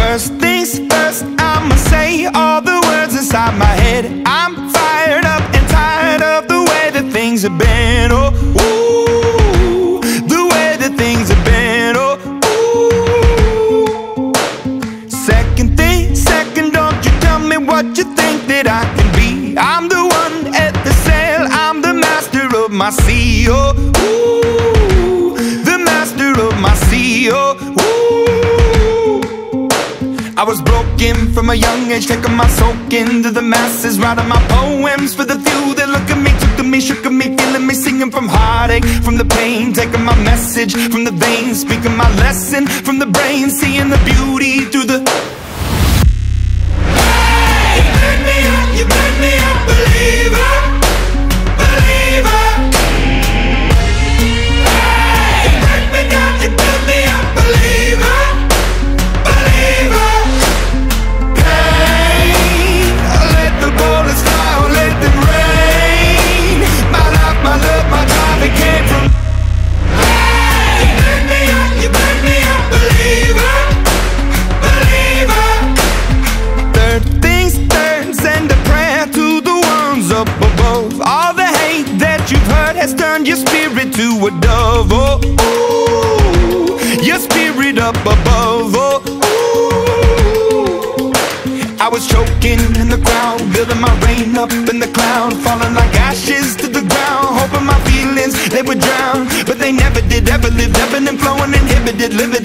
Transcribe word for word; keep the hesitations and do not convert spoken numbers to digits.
First things first, I'ma say all the words inside my head. I'm fired up and tired of the way that things have been. Oh, ooh, the way that things have been. Oh, ooh. Second thing, second, don't you tell me what you think that I can be. I'm the one at the sail, I'm the master of my sea. Oh, ooh, the master of my sea. Oh, ooh. I was broken from a young age, taking my soak into the masses, writing my poems for the few that look at me, took to me, shook at me, feeling me, singing from heartache, from the pain, taking my message from the veins, speaking my lesson from the brain, seeing the beauty through the... Hey, you made me up, you made me a believer, believer. Hey, you break me down, you build me a believer, believer. Has turned your spirit to a dove. Oh, ooh, your spirit up above. Oh, ooh. I was choking in the crowd, building my rain up in the cloud, falling like ashes to the ground, hoping my feelings they would drown, but they never did. Ever lived, ebbing and flowing, inhibited, living